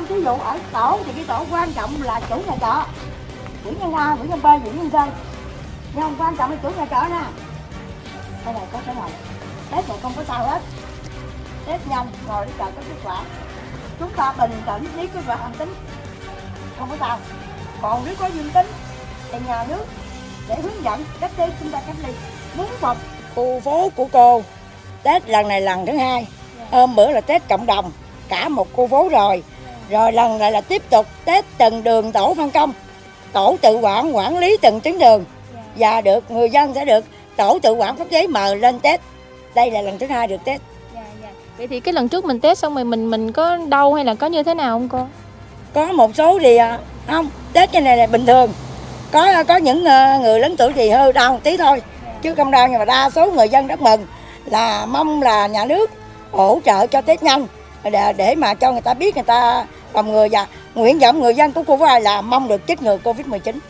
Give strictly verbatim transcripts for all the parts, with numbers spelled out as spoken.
ví dụ ở tổ thì cái tổ quan trọng là chủ nhà trọ, chủ nhân A, chủ nhân B, chủ nhân C. Nhưng không quan trọng là chủ nhà trọ nè. Đây này có cái này, test này không có sao hết. Test nhanh rồi chờ có kết quả. Chúng ta bình tĩnh với kết quả âm tính, không có sao. Còn nếu có dương tính thì nhà nước để hướng dẫn cách ly, chúng ta cách ly muốn phục. Khu phố của cô test lần này lần thứ hai, hôm bữa là test cộng đồng cả một khu phố rồi, rồi lần này là tiếp tục test từng đường tổ phân công, tổ tự quản quản lý từng tuyến đường, và được người dân sẽ được tổ tự quản cấp giấy mời lên test. Đây là lần thứ hai được test. Dạ, dạ. Vậy thì cái lần trước mình test xong rồi mình mình có đau hay là có như thế nào không cô? Có một số thì không, test cái này là bình thường. Có có những người lớn tuổi thì hơi đau một tí thôi, chứ không đau, nhưng mà đa số người dân rất mừng, là mong là nhà nước hỗ trợ cho test nhanh để, để mà cho người ta biết, người ta phòng ngừa, và nguyện vọng người dân của khu phố hai là mong được chích ngừa Covid mười chín.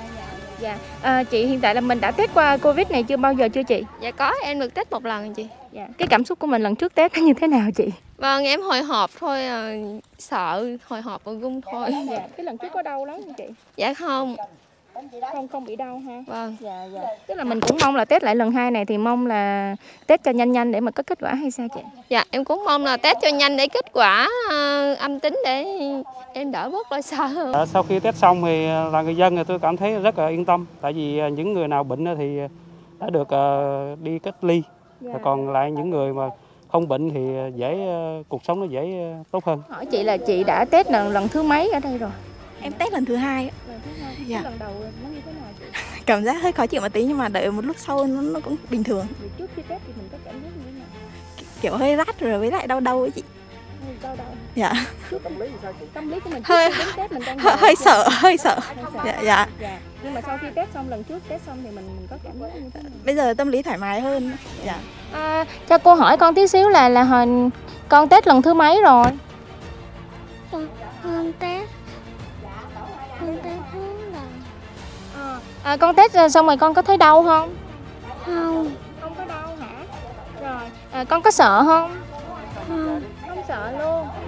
Dạ, à, chị hiện tại là mình đã test qua Covid này chưa bao giờ chưa chị? Dạ có, em được test một lần chị. Dạ. Cái cảm xúc của mình lần trước test như thế nào chị? Vâng, em hồi hộp thôi, à, sợ, hồi hộp và run thôi. Dạ. Cái lần trước có đau lắm không chị? Dạ không. Không không bị đau ha. Vâng. Dạ dạ. Tức là mình cũng mong là test lại lần hai này thì mong là test cho nhanh nhanh để mà có kết quả hay sao chị? Dạ em cũng mong là test cho nhanh để kết quả uh, âm tính để em đỡ bớt lo sợ hơn. Sau khi test xong thì là người dân thì tôi cảm thấy rất là yên tâm, tại vì những người nào bệnh thì đã được uh, đi cách ly. Dạ. Còn lại những người mà không bệnh thì dễ cuộc sống nó dễ tốt hơn. Hỏi chị là chị đã test lần lần thứ mấy ở đây rồi? Em test lần thứ hai. Lần thứ hai. Dạ. Lần đầu nó như thế nào chị? Cảm giác hơi khó chịu một tí, nhưng mà đợi một lúc sau nó, nó cũng bình thường. Vì trước khi test thì mình có cảm giác như thế nào? Kiểu hơi rát rồi với lại đau đau ấy chị. Đau đầu. Dạ. Tâm lý thì sao chị? Tâm lý của mình hơi đến test mình đang hơi, hơi sợ, hơi sợ. Hơi sợ. Dạ, dạ. Dạ. Nhưng mà sau khi test xong lần trước test xong thì mình, mình có cảm giác như thế nào? Bây giờ tâm lý thoải mái hơn. Dạ. À, cho cô hỏi con tí xíu là là hồi con test lần thứ mấy rồi? Con test con test thứ lần. À, à, con test xong rồi con có thấy đau không? Không. Không có đau hả? Rồi à, con có sợ không? Không. Không sợ luôn.